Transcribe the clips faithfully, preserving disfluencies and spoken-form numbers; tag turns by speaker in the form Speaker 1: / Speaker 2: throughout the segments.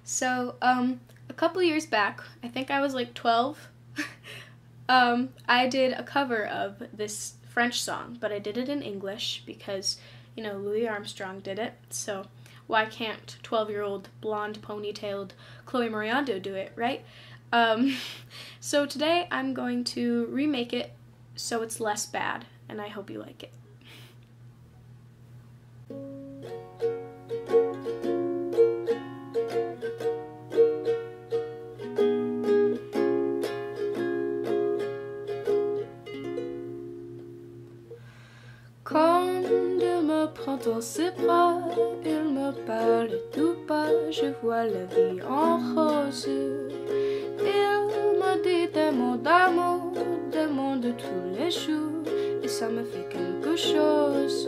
Speaker 1: So, um, a couple years back, I think I was like twelve, um, I did a cover of this French song, but I did it in English because, you know, Louis Armstrong did it, so why can't twelve-year-old blonde ponytailed Chloe Moriando do it, right? Um, so today I'm going to remake it so it's less bad, and I hope you like it. Quand il me prend dans ses bras, il me parle tout bas, je vois la vie en rose. Il me dit des mots d'amour, des mots de tous les jours, et ça me fait quelque chose.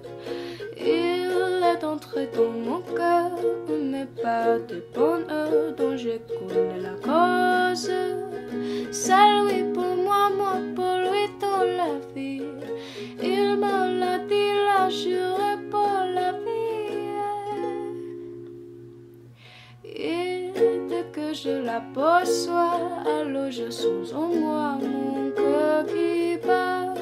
Speaker 1: Il est entré dans mon cœur, mais pas de bonheur dont je connais la cause. C'est lui pour moi, moi pour lui dans la vie. Il me l'a dit, l'a juré pour la vie. Et dès que je l'aperçois, alors je sens en moi mon cœur qui bat.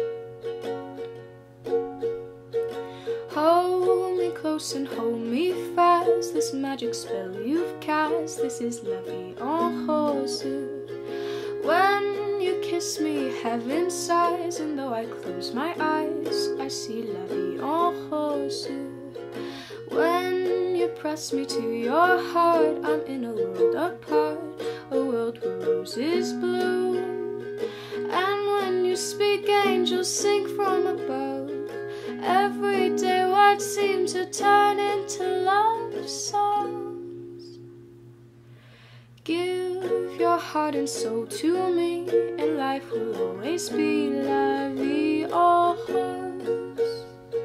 Speaker 1: Hold me close and hold me fast, this magic spell you've cast, this is la vie en rose. When you kiss me, heaven sighs, and though I close my eyes, I see la vie en rose. When you press me to your heart, I'm in a world apart, a world where roses bloom. And when you speak, angels sing from above. Every day what seems to turn into love songs. Give your heart and soul to me, and life will always be la vie en rose.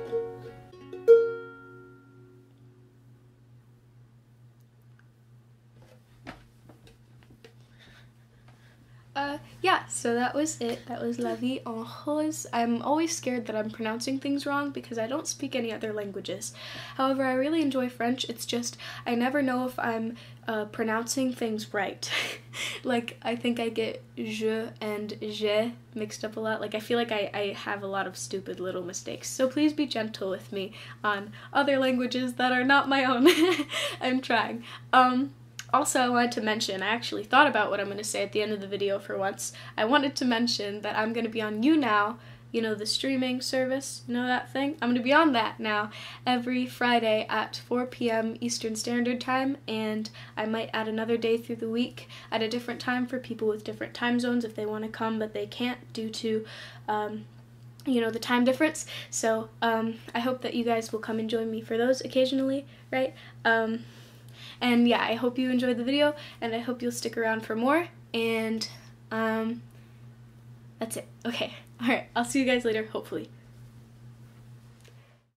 Speaker 1: Uh, yeah, so that was it. That was La Vie en Rose. I'm always scared that I'm pronouncing things wrong because I don't speak any other languages. However, I really enjoy French. It's just I never know if I'm uh, pronouncing things right. Like, I think I get je and je mixed up a lot. Like, I feel like I, I have a lot of stupid little mistakes. So please be gentle with me on other languages that are not my own. I'm trying. Um... Also, I wanted to mention, I actually thought about what I'm going to say at the end of the video for once. I wanted to mention that I'm going to be on YouNow, you know, the streaming service, you know that thing? I'm going to be on that now every Friday at four p m Eastern Standard Time, and I might add another day through the week at a different time for people with different time zones if they want to come, but they can't due to, um, you know, the time difference. So, um, I hope that you guys will come and join me for those occasionally, right? Um... And yeah, I hope you enjoyed the video, and I hope you'll stick around for more, and um, that's it. Okay, alright, I'll see you guys later, hopefully.